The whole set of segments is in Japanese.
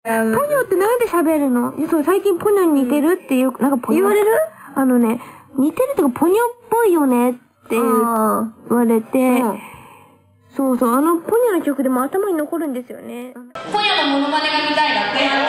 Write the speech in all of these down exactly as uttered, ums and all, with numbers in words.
ポニョってなんで喋るの？そう、最近ポニョに似てるっていう、なんかポニョ。言われる？あのね、似てるっていうかポニョっぽいよねって言われて、うん、そうそう、あのポニョの曲でも頭に残るんですよね。 ポニョのモノマネが見たいだって。やって。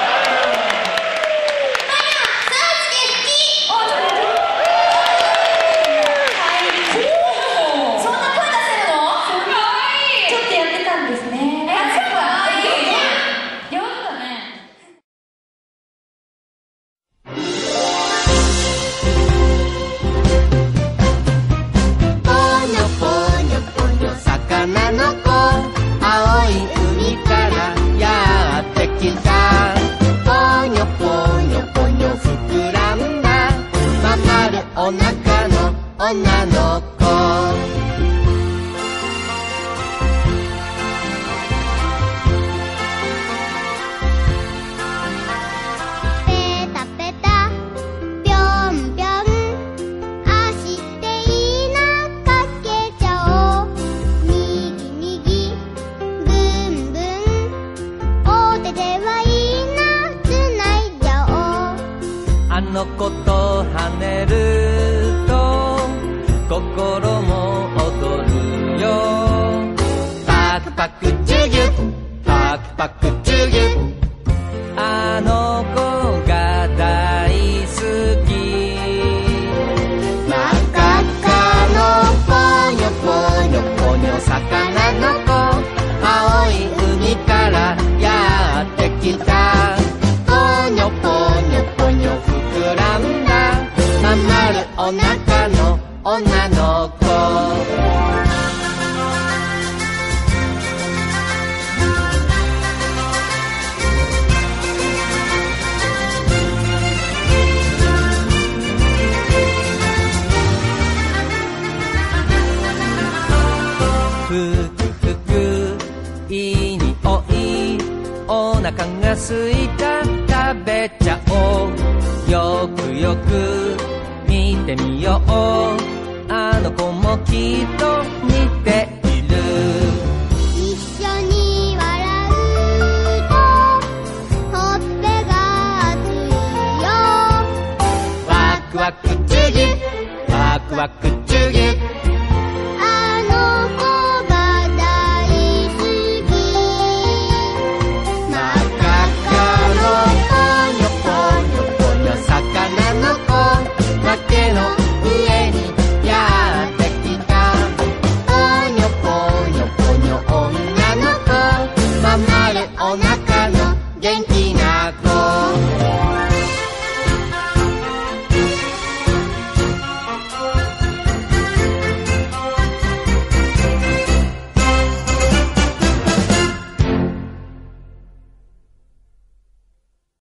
お腹の女の子ペタペタぴょんぴょん足でいいなかけちゃおう右右ブンブンお手ではいいなつないじゃおうあの子と跳ねる心も踊るよパクパクチュギュパクパクチュギュあの子が大好き真っ赤っかのポニョポニョポニョ魚の子青い海からやってきたポニョポニョポニョ膨らんだまん丸お腹の女の子ふくふくいい匂いお腹がすいた食べちゃおうよくよく見てみようあの子もきっと似ている一緒に笑うとほっぺが熱いよワクワクチュギワクワクチュギあの子が大好き真っ赤っかのポニョポニョポニョ魚の子崖の上にやってきたポニョポニョポニョ女の子まん丸お腹の元気